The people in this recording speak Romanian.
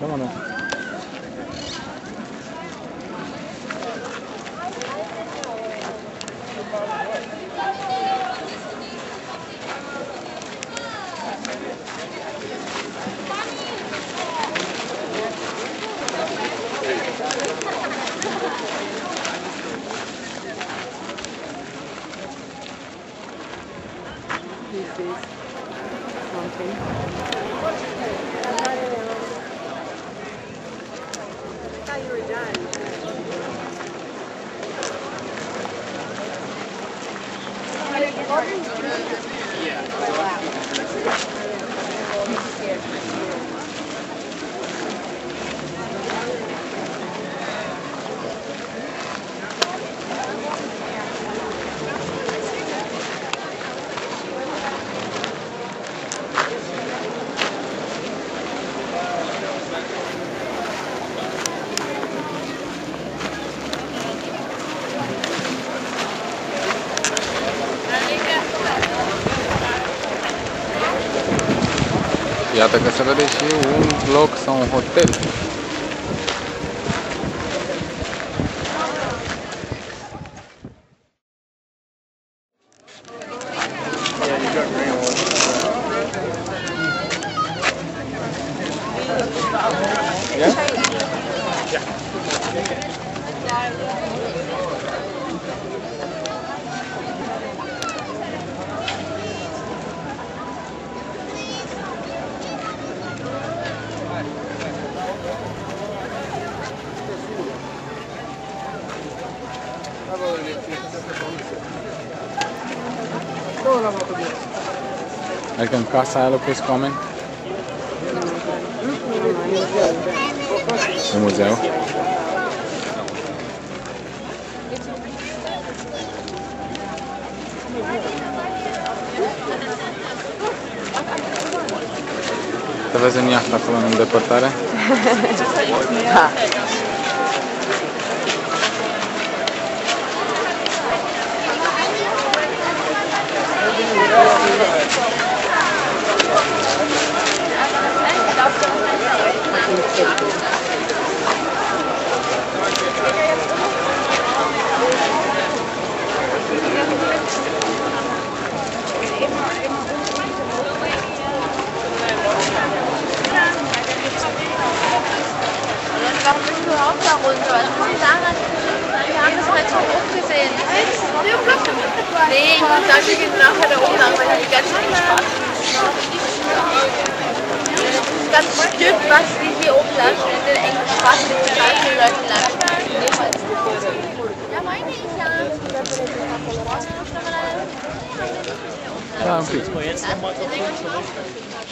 ¿Cómo no? Iată că se vede și un bloc sau un hotel. Adică în casa aia locuiesc oameni? În muzeu? Te vezi în iahtă acolo în îndepărtare? Da. Warum bist du auch da runter? Was muss ich sagen? Wir haben das heute schon hochgesehen. Nee, ich muss sagen, wir gehen nachher da oben lang, weil da die ganze Menge Spaß das ganze Stück, was die hier oben lang in den engen Spaß mit den ganzen Leuten lang. Ja, meine ich ja. Da, un pic.